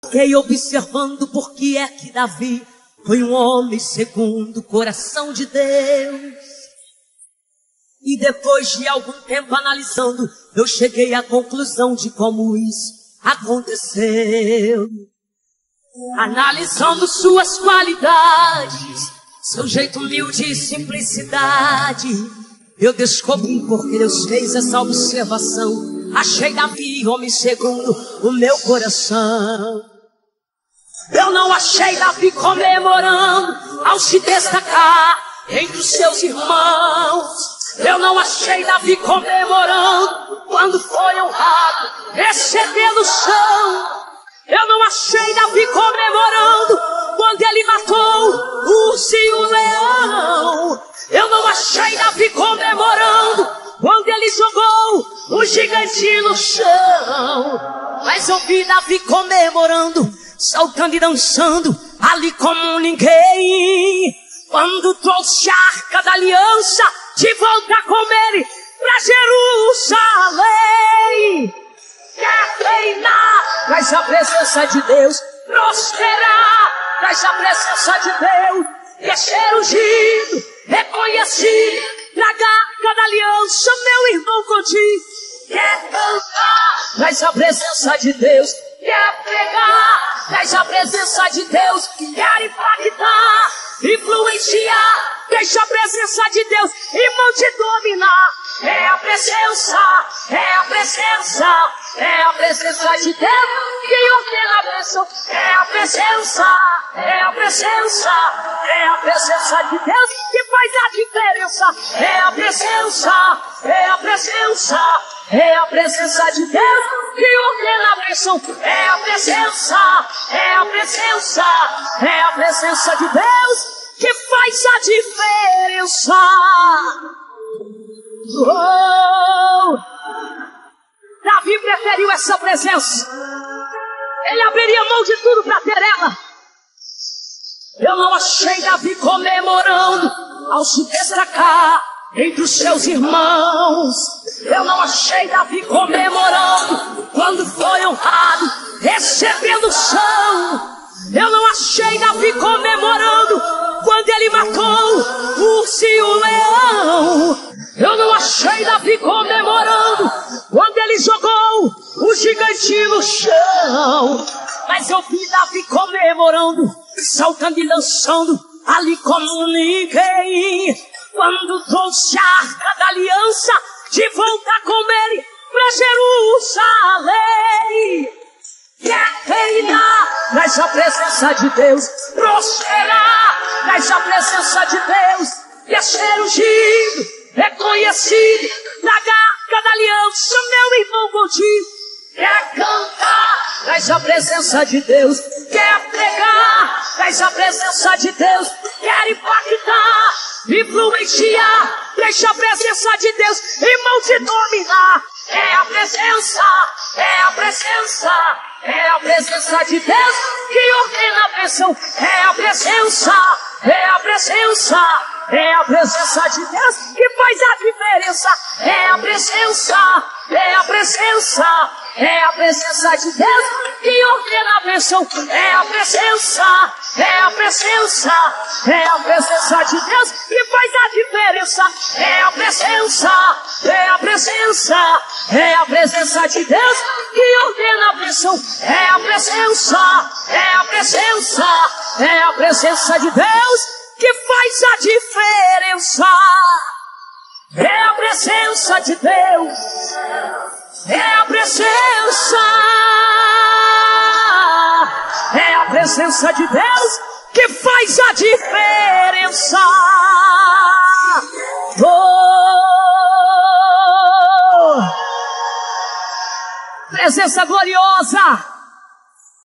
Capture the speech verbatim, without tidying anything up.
Fiquei observando por que é que Davi foi um homem segundo o coração de Deus. E depois de algum tempo analisando, eu cheguei à conclusão de como isso aconteceu. Analisando suas qualidades, seu jeito humilde e simplicidade, eu descobri porque Deus fez essa observação. Achei Davi homem segundo o meu coração. Eu não achei Davi comemorando ao se destacar entre os seus irmãos. Eu não achei Davi comemorando quando foi honrado, recebendo o chão. Eu não achei Davi comemorando quando ele matou o urso e o leão. Eu não achei Davi comemorando quando ele jogou o gigante no chão. Mas eu vi Davi comemorando, saltando e dançando ali como ninguém, quando trouxe a arca da aliança de volta com ele pra Jerusalém. Quer reinar, traz a presença de Deus. Prosperar, traz a presença de Deus. Quer ser ungido, reconhecido, traga a arca da aliança, meu irmão contigo. Quer cantar, traz a presença de Deus. Quer pregar, traz a presença de Deus. Quer impactar, influenciar, deixa a presença de Deus. Irmão, te dominar. É a presença, é a presença, é a presença de Deus que ordena a bênção. É a presença, é a presença, é a presença de Deus que faz a diferença. É a presença, é a presença, é a presença de Deus que ordena a bênção. É a presença, é a presença, é a presença de Deus que faz a diferença. Oh! Davi preferiu essa presença. Ele abriria mão de tudo para ter ela. Eu não achei Davi comemorando ao se destacar entre os seus irmãos. Eu não achei Davi comemorando quando foi honrado, recebendo o chão. Eu não achei Davi comemorando quando ele matou o urso e o leão. Eu não achei Davi comemorando quando ele jogou o gigante no chão. Mas eu vi Davi comemorando, saltando e dançando ali como ninguém, quando trouxe a arca da aliança de volta com ele pra Jerusalém. Quer reinar, traz a presença de Deus. Prosperar, traz a presença de Deus. Quer ser ungido, reconhecido, traga a arca da aliança, meu irmão contigo. Quer cantar, traz a presença de Deus. Quer pregar, traz a presença de Deus. Quer impactar, influenciar, deixa a presença de Deus, irmão, te dominar. É a presença, é a presença, é a presença de Deus que ordena a bênção. É a presença, é a presença, é a presença de Deus que faz a diferença. É a presença, é a presença, é a presença de Deus que ordena a bênção. É a presença, é a presença, é a presença de Deus que faz a diferença. É a presença, é a presença, é a presença de Deus que ordena a bênção. É a presença, é a presença, é a presença de Deus que faz a diferença. É a presença de Deus, é a presença, é a presença de Deus que faz a diferença. Oh! Presença gloriosa.